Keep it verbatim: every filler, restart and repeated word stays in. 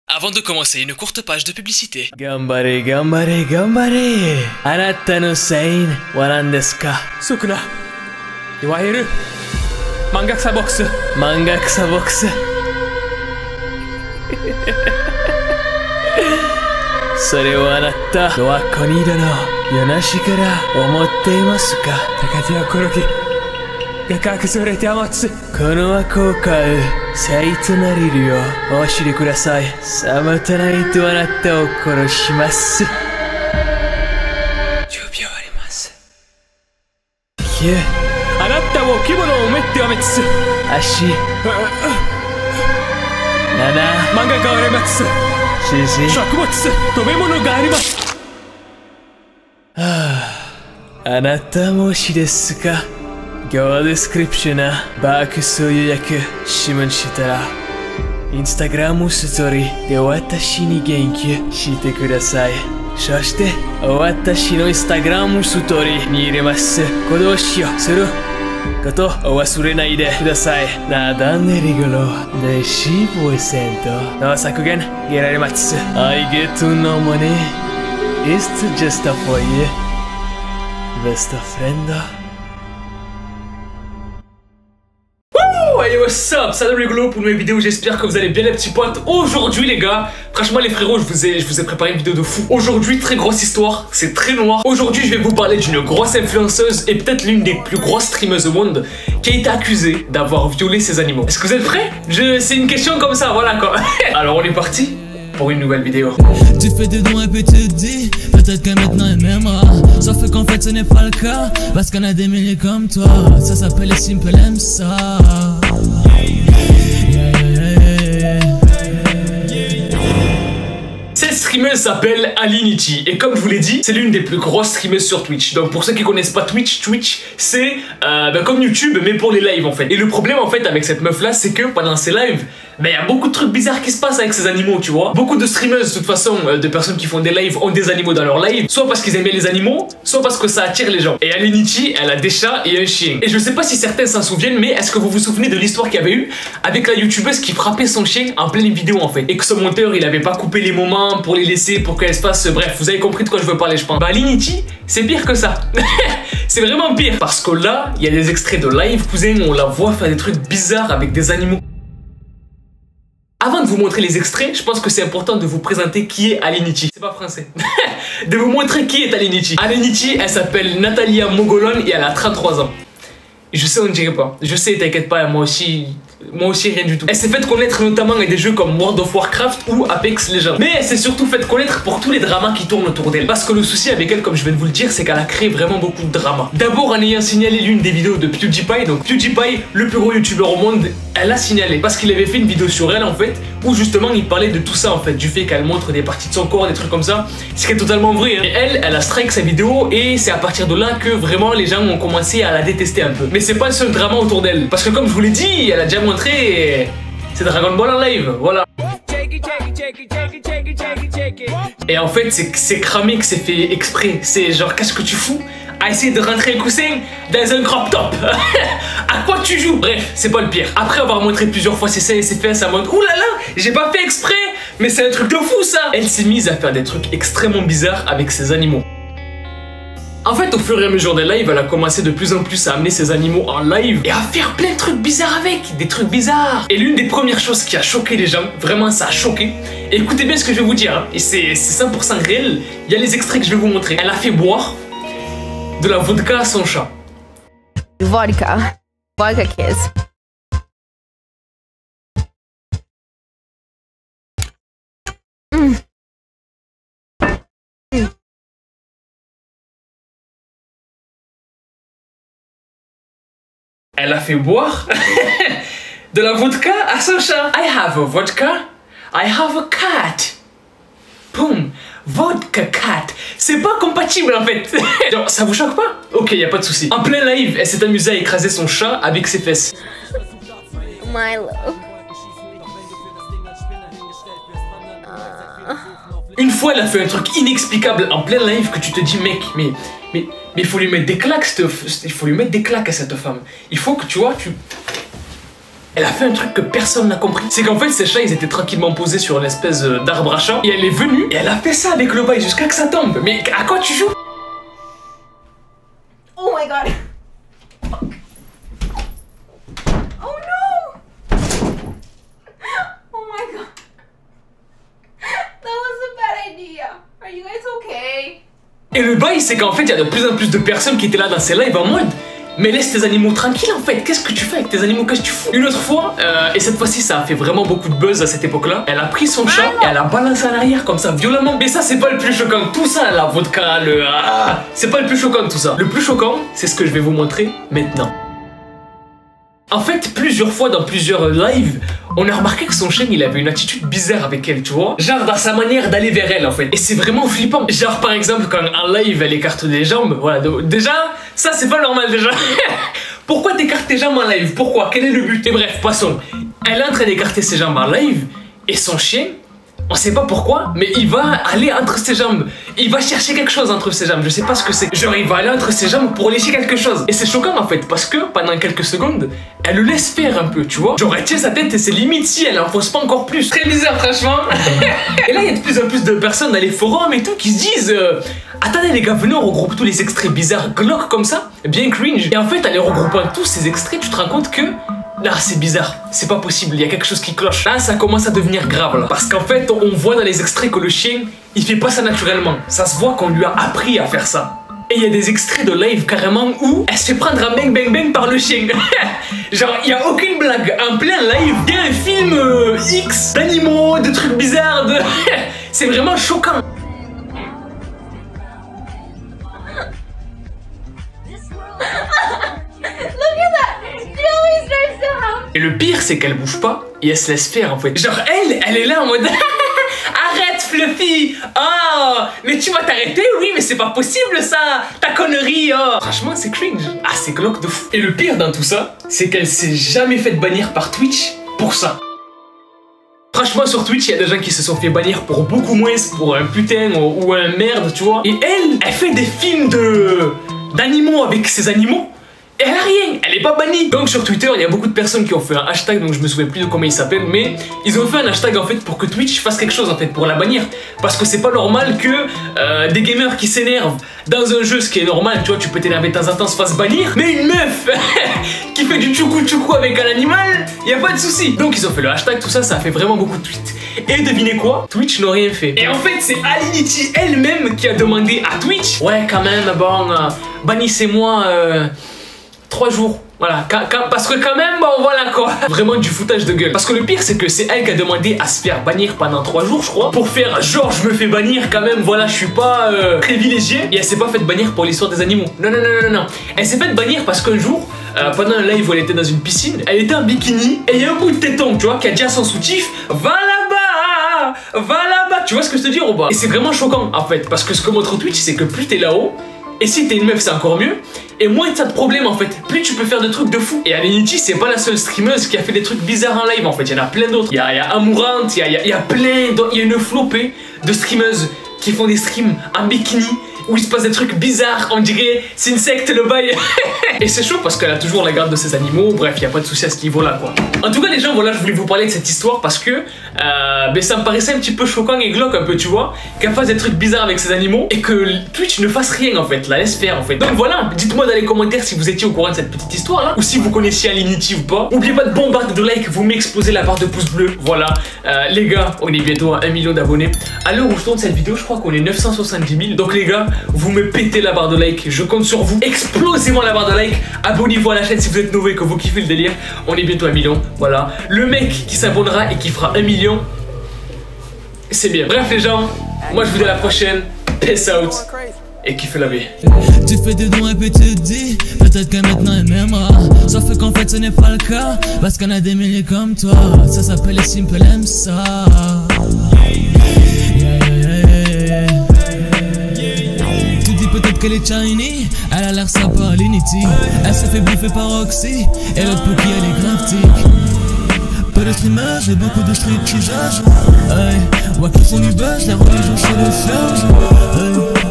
Avant de commencer, une courte page de publicité. Gambare, gambare, gambare. Anata no sein wa nan desu ka? Sukuna. Iwaeru Mangakusa box. Mangakusa box. それをあなたドアコニードの夜なしから思っていますか？ 高手はこの木が隠されて余つ。 この箱を買う聖となれるようお知りください。サマタナイトあなたを殺します。じゅうびょうあります。きゅうあなたも規模の埋めってはめつつ足なな漫画がありますしし食物食べ物があります。 はあ、あなたもしですか？今日ディスクリプションなバークスを予約しましたらインスタグラムストーリーで私に元気してください。そして私のインスタグラムストーリーに入れます行動しようすることお忘れないでください。なだねりごろでじゅっパーセントの削減得られます。I get no money. It's just for you, best friend. Hey what's up, salut les rigolos pour une nouvelle vidéo, j'espère que vous allez bien les petits potes. Aujourd'hui les gars, franchement les frérots, je vous ai, je vous ai préparé une vidéo de fou. Aujourd'hui très grosse histoire, c'est très noir. Aujourd'hui je vais vous parler d'une grosse influenceuse et peut-être l'une des plus grosses streameuses au monde qui a été accusée d'avoir violé ses animaux. Est-ce que vous êtes prêts? Je... C'est une question comme ça, voilà quoi. Alors on est parti pour une nouvelle vidéo. Tu fais des dons et puis tu te dis peut-être que maintenant elle m'aimera. Sauf qu'en fait ce n'est pas le cas parce qu'on a des milliers comme toi. Ça s'appelle les Simple M ça. Cette streameuse s'appelle Alinity et comme je vous l'ai dit, c'est l'une des plus grosses streameuses sur Twitch. Donc pour ceux qui connaissent pas Twitch, Twitch c'est euh, ben, comme YouTube mais pour les lives en fait. Et le problème en fait avec cette meuf là, c'est que pendant ses lives, il ben, y a beaucoup de trucs bizarres qui se passent avec ces animaux, tu vois. Beaucoup de streameuses, de toute façon, euh, de personnes qui font des lives ont des animaux dans leur live, soit parce qu'ils aiment bien les animaux, soit parce que ça attire les gens. Et Alinity, elle a des chats et un chien. Et je sais pas si certains s'en souviennent, mais est-ce que vous vous souvenez de l'histoire qu'il y avait eu avec la youtubeuse qui frappait son chien en pleine vidéo en fait, et que son monteur il avait pas coupé les moments pour les laisser, pour qu'elle se fasse, bref, vous avez compris de quoi je veux parler je pense. Bah Alinity, c'est pire que ça. C'est vraiment pire, parce que là, il y a des extraits de live, cousin, où on la voit faire des trucs bizarres avec des animaux. Avant de vous montrer les extraits, je pense que c'est important de vous présenter qui est Alinity. C'est pas français. De vous montrer qui est Alinity. Alinity, elle s'appelle Natalia Mogolon et elle a trente-trois ans. Je sais, on ne dirait pas. Je sais, t'inquiète pas, moi aussi... Moi aussi rien du tout. Elle s'est faite connaître notamment avec des jeux comme World of Warcraft ou Apex Legends. Mais elle s'est surtout faite connaître pour tous les dramas qui tournent autour d'elle. Parce que le souci avec elle, comme je viens de vous le dire, c'est qu'elle a créé vraiment beaucoup de dramas. D'abord en ayant signalé l'une des vidéos de PewDiePie. Donc PewDiePie, le plus gros youtubeur au monde, elle l'a signalé. Parce qu'il avait fait une vidéo sur elle en fait, où justement il parlait de tout ça en fait. Du fait qu'elle montre des parties de son corps, des trucs comme ça. Ce qui est totalement vrai. Hein. Et elle, elle a strike sa vidéo et c'est à partir de là que vraiment les gens ont commencé à la détester un peu. Mais c'est pas le seul drama autour d'elle. Parce que comme je vous l'ai dit, elle a déjà montré... c'est Dragon Ball en live, voilà. Et en fait, c'est cramé que c'est fait exprès. C'est genre, qu'est-ce que tu fous à essayer de rentrer le coussin dans un crop top? À quoi tu joues? Bref, c'est pas le pire. Après avoir montré plusieurs fois ses seins et ses fesses, à mode ouh là là, j'ai pas fait exprès, mais c'est un truc de fou ça. Elle s'est mise à faire des trucs extrêmement bizarres avec ses animaux. En fait, au fur et à mesure des lives, elle a commencé de plus en plus à amener ses animaux en live et à faire plein de trucs bizarres avec, des trucs bizarres. Et l'une des premières choses qui a choqué les gens, vraiment ça a choqué, et écoutez bien ce que je vais vous dire, hein, et c'est cent pour cent réel, il y a les extraits que je vais vous montrer. Elle a fait boire de la vodka à son chat. Vodka. Vodka kiss. Mm. Mm. Elle a fait boire de la vodka à son chat. I have a vodka. I have a cat. Boom. Vodka cat. C'est pas compatible en fait. Genre, ça vous choque pas? Ok, y a pas de souci. En plein live, elle s'est amusée à écraser son chat avec ses fesses. Milo. Une fois, elle a fait un truc inexplicable en plein live que tu te dis, mec, mais, mais, mais il faut lui mettre des claques, il faut lui mettre des claques à cette femme. Il faut que tu vois, tu, elle a fait un truc que personne n'a compris. C'est qu'en fait, ces chats, ils étaient tranquillement posés sur une espèce d'arbre à chat. Et elle est venue et elle a fait ça avec le bail jusqu'à que ça tombe. Mais à quoi tu joues? Oh my god. Oh no. Oh my god. That was a bad idea. Are you guys okay? Et le bail, c'est qu'en fait, il y a de plus en plus de personnes qui étaient là dans ces lives en mode. Mais laisse tes animaux tranquilles en fait, qu'est-ce que tu fais avec tes animaux, qu'est-ce que tu fous? Une autre fois, euh, et cette fois-ci ça a fait vraiment beaucoup de buzz à cette époque-là, elle a pris son chat et elle a balancé en arrière comme ça, violemment. Mais ça c'est pas le plus choquant, tout ça, la vodka, le... Ah, c'est pas le plus choquant tout ça. Le plus choquant, c'est ce que je vais vous montrer maintenant. En fait, plusieurs fois dans plusieurs lives, on a remarqué que son chien, il avait une attitude bizarre avec elle, tu vois. Genre dans sa manière d'aller vers elle, en fait. Et c'est vraiment flippant. Genre, par exemple, quand en live, elle écarte des jambes, voilà. Donc, déjà, ça, c'est pas normal, déjà. Pourquoi t'écartes tes jambes en live? Pourquoi? Quel est le but? Et bref, passons. Elle est en train d'écarter ses jambes en live, et son chien... On sait pas pourquoi, mais il va aller entre ses jambes. Il va chercher quelque chose entre ses jambes. Je sais pas ce que c'est. Genre, il va aller entre ses jambes pour lécher quelque chose. Et c'est choquant en fait, parce que pendant quelques secondes, elle le laisse faire un peu, tu vois. Genre, elle tient sa tête et c'est limite si elle enfonce pas encore plus. Très bizarre, franchement. Et là, il y a de plus en plus de personnes dans les forums et tout qui se disent euh, attendez, les gars, venez, on regroupe tous les extraits bizarres, glauques comme ça, bien cringe. Et en fait, en les regroupant tous ces extraits, tu te rends compte que. Là, c'est bizarre, c'est pas possible, il y a quelque chose qui cloche. Là, ça commence à devenir grave, là. Parce qu'en fait, on voit dans les extraits que le chien, il fait pas ça naturellement. Ça se voit qu'on lui a appris à faire ça. Et il y a des extraits de live carrément où elle se fait prendre un bang bang bang par le chien. Genre, il y a aucune blague. En plein live, il y a un film euh, X d'animaux, de trucs bizarres, de... C'est vraiment choquant. Et le pire, c'est qu'elle bouge pas et elle se laisse faire en fait. Genre, elle, elle est là en mode arrête, Fluffy! Oh, mais tu vas t'arrêter? Oui, mais c'est pas possible ça! Ta connerie! Oh. Franchement, c'est cringe. Ah, c'est glauque de fou. Et le pire dans tout ça, c'est qu'elle s'est jamais fait bannir par Twitch pour ça. Franchement, sur Twitch, il y a des gens qui se sont fait bannir pour beaucoup moins, pour un putain ou, ou un merde, tu vois. Et elle, elle fait des films de d'animaux avec ses animaux. Et elle a rien, elle est pas bannie. Donc sur Twitter, il y a beaucoup de personnes qui ont fait un hashtag, donc je me souviens plus de comment il s'appelle, mais ils ont fait un hashtag en fait pour que Twitch fasse quelque chose en fait pour la bannir. Parce que c'est pas normal que euh, des gamers qui s'énervent dans un jeu, ce qui est normal, tu vois, tu peux t'énerver de temps en temps, se fasse bannir, mais une meuf qui fait du tchoukou tchoukou avec un animal, y a pas de souci. Donc ils ont fait le hashtag, tout ça, ça a fait vraiment beaucoup de tweets. Et devinez quoi? Twitch n'a rien fait. Et en fait, c'est Alinity elle-même qui a demandé à Twitch, ouais quand même, bon, euh, bannissez-moi... Euh, trois jours, voilà, parce que quand même, bon voilà quoi. Vraiment du foutage de gueule. Parce que le pire c'est que c'est elle qui a demandé à se faire bannir pendant trois jours je crois. Pour faire genre je me fais bannir quand même, voilà je suis pas euh, privilégiée. Et elle s'est pas fait bannir pour l'histoire des animaux. Non non non non non. Elle s'est fait bannir parce qu'un jour, euh, pendant un live où elle était dans une piscine, elle était en bikini et il y a un bout de téton tu vois qui a dit à son soutif, va là-bas, va là-bas. Tu vois ce que je te dis ou pas? Et c'est vraiment choquant en fait. Parce que ce que montre Twitch c'est que plus t'es là-haut, et si t'es une meuf c'est encore mieux, et moins t'as de problèmes en fait, plus tu peux faire de trucs de fou. Et Alinity c'est pas la seule streameuse qui a fait des trucs bizarres en live en fait, il y en a plein d'autres. Il y a, y a Amourante, il y a, y, a, y a plein d'autres, il y a une flopée de streameuses qui font des streams en bikini où il se passe des trucs bizarres, on dirait c'est une secte le bail. Et c'est chaud parce qu'elle a toujours la garde de ses animaux, bref, il n'y a pas de souci à ce niveau là quoi. En tout cas les gens, voilà, je voulais vous parler de cette histoire parce que euh, ben, ça me paraissait un petit peu choquant et glauque un peu, tu vois, qu'elle fasse des trucs bizarres avec ses animaux et que Twitch ne fasse rien en fait, la laisse faire en fait. Donc voilà, dites-moi dans les commentaires si vous étiez au courant de cette petite histoire là, ou si vous connaissiez Alinity ou pas. N'oubliez pas de bombarder de likes, vous m'explosez la barre de pouce bleu, voilà. Euh, les gars, on est bientôt à un million d'abonnés. À l'heure où je tourne cette vidéo, je crois qu'on est neuf cent soixante-dix mille, donc les gars, vous me pétez la barre de like, je compte sur vous. Explosez-moi la barre de like, abonnez-vous à la chaîne si vous êtes nouveau et que vous kiffez le délire. On est bientôt à un million, voilà. Le mec qui s'abonnera et qui fera un million, c'est bien. Bref les gens, moi je vous dis à la prochaine. Peace out et kiffez la vie. Tu fais des dons et puis tu te dis peut-être que maintenant elle m'aimera. Sauf qu'en fait ce n'est pas le cas, parce qu'on a des milliers comme toi. Ça s'appelle les simples aiment ça. Yeah, yeah, yeah. Tu dis peut-être qu'elle est shiny, elle a l'air sympa à Alinity. Elle se fait bouffer par Oxy, et l'autre pour qui elle est grave tic. Peu de streamers et beaucoup de street teasers. Hey, ouais qui font du buzz, la religion c'est le surge. Hey.